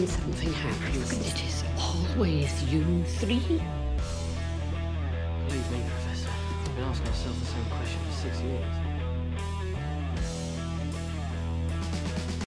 when something happens, it is always you three. Believe me, Professor. I've been asking myself the same question for 6 years.